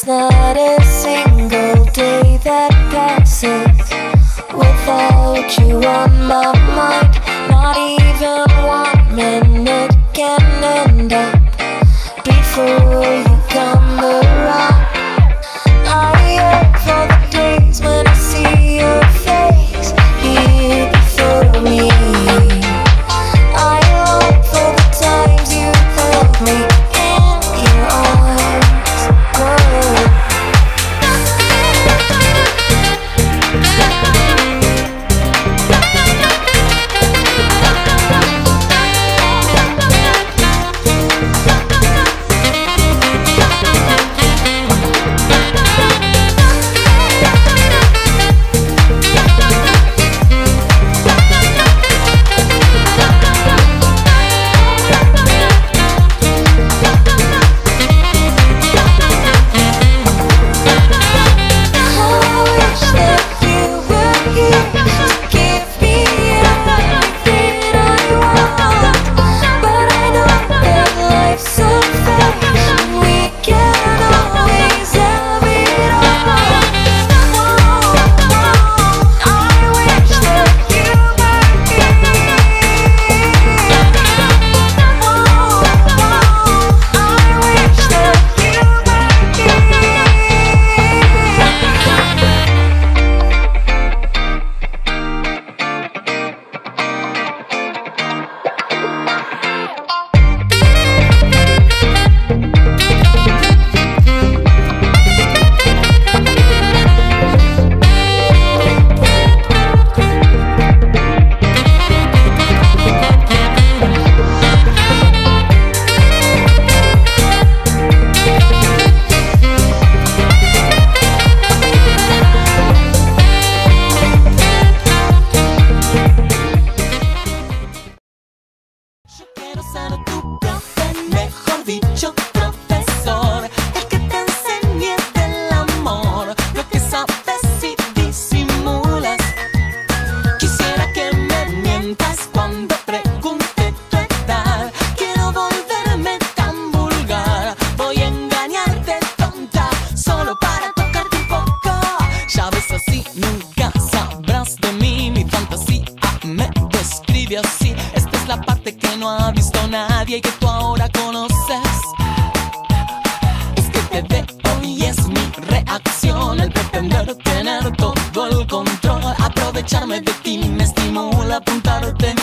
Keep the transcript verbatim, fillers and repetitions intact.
There's not a single day that passes without you on my mind. Not even one minute can end up before you come around. I yearn for the days when I see your face here before me. I long for the times you held me in your arms. Whoa. Dicho profesor, el que te enseñe del amor, lo que sabes y disimulas. Quisiera que me mientas cuando pregunte tu edad. Quiero volverme tan vulgar, voy a engañarte tonta, solo para tocarte un poco. Ya ves, así nunca sabrás de mí, mi fantasía me describe así. Esta es la parte que no ha visto nadie y que tú ahora conoces. Es que te veo y es mi reacción, el pretender tener todo el control. Aprovecharme de ti me estimula, apuntarte